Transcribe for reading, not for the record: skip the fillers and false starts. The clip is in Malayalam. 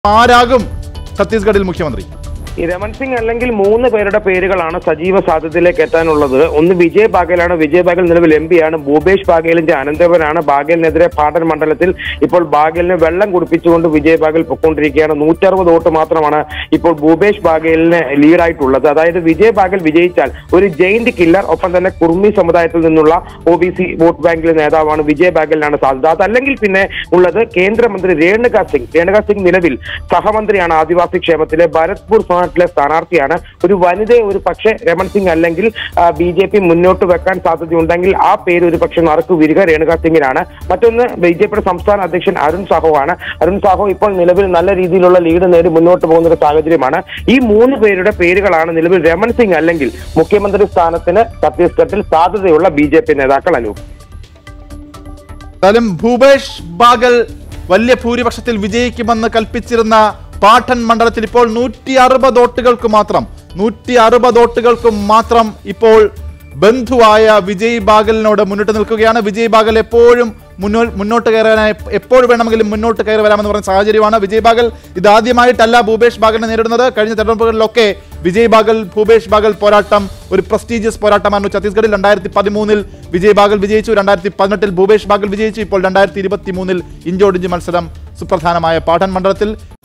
ആരാകും ഛത്തീസ്ഗഡിൽ മുഖ്യമന്ത്രി? രമൺ സിംഗ് അല്ലെങ്കിൽ 3 പേരുടെ പേരുകളാണ് സജീവ സാധ്യതയിലേക്ക് എത്താനുള്ളത്. ഒന്ന് വിജയ് ബാഗേലാണ്. വിജയ് ബാഗേൽ നിലവിൽ MP ആണ്. ഭൂപേഷ് ബാഗേലിന്റെ അനന്തരവനാണ്. ബാഗേലിനെതിരെ പാട്ടൻ മണ്ഡലത്തിൽ ഇപ്പോൾ ബാഗേലിന് വെള്ളം കുടിപ്പിച്ചുകൊണ്ട് വിജയ് ബാഗേൽ പൊയ്ക്കൊണ്ടിരിക്കുകയാണ്. 160 വോട്ട് മാത്രമാണ് ഇപ്പോൾ ഭൂപേഷ് ബാഗേലിന് ലീഡായിട്ടുള്ളത്. അതായത് വിജയ് ബാഗേൽ വിജയിച്ചാൽ ഒരു ജയിന്റ് കില്ലർ, ഒപ്പം തന്നെ കുർമി സമുദായത്തിൽ നിന്നുള്ള OBC വോട്ട് ബാങ്കിലെ നേതാവാണ് വിജയ് ബാഗേലിനാണ് സാധ്യത. അതല്ലെങ്കിൽ പിന്നെ ഉള്ളത് കേന്ദ്രമന്ത്രി രേണുക സിംഗ്. രേണുക സിംഗ് നിലവിൽ സഹമന്ത്രിയാണ് ആദിവാസി ക്ഷേമത്തിലെ. ഭരത്പൂർ സ്ഥാനാർത്ഥിയാണ്. ഒരു വനിതയെ ഒരു പക്ഷേ രമൺ സിംഗ് അല്ലെങ്കിൽ BJP മുന്നോട്ട് വെക്കാൻ സാധ്യതയുണ്ടെങ്കിൽ ആ പേര് ഒരു പക്ഷേ നറുക്കു വീഴുക രേണുക സിംഗിനാണ്. മറ്റൊന്ന് BJPയുടെ സംസ്ഥാന അധ്യക്ഷൻ അരുൺ സാഹു ആണ്. അരുൺ സാഹു ഇപ്പോൾ നിലവിൽ നല്ല രീതിയിലുള്ള ലീഡ് നേടി മുന്നോട്ട് പോകുന്ന ഒരു സാഹചര്യമാണ്. ഈ 3 പേരുടെ പേരുകളാണ് നിലവിൽ രമൺ സിംഗ് അല്ലെങ്കിൽ മുഖ്യമന്ത്രി സ്ഥാനത്തിന് ഛത്തീസ്ഗഡിൽ സാധ്യതയുള്ള BJP നേതാക്കൾ. എന്തായാലും ഭൂപേഷ് ബാഗൽ വലിയ ഭൂരിപക്ഷത്തിൽ വിജയിക്കുമെന്ന് കൽപ്പിച്ചിരുന്ന പാട്ടൻ മണ്ഡലത്തിൽ ഇപ്പോൾ 160 വോട്ടുകൾക്ക് മാത്രം ഇപ്പോൾ ബന്ധുവായ വിജയ് ബാഗലിനോട് മുന്നിട്ട് നിൽക്കുകയാണ്. വിജയ് ബാഗൽ എപ്പോഴും മുന്നോട്ട് കയറാനായി എപ്പോഴും വേണമെങ്കിലും മുന്നോട്ട് കയറി വരാമെന്ന് പറയുന്ന സാഹചര്യമാണ്. വിജയ് ബാഗൽ ഇതാദ്യമായിട്ടല്ല ഭൂപേഷ് ബാഗലിനെ നേരിടുന്നത്. കഴിഞ്ഞ തെരഞ്ഞെടുപ്പുകളിലൊക്കെ വിജയ് ബാഗൽ ഭൂപേഷ് ബാഗൽ പോരാട്ടം ഒരു പ്രസ്റ്റീജിയസ് പോരാട്ടമായിരുന്നു ഛത്തീസ്ഗഡിൽ. 2013 വിജയ് ബാഗൽ വിജയിച്ചു, 2018 ഭൂപേഷ് ബാഗൽ വിജയിച്ചു, ഇപ്പോൾ 2023 ഇഞ്ചോടിഞ്ച് മത്സരം സുപ്രധാനമായ പാട്ടൻ മണ്ഡലത്തിൽ.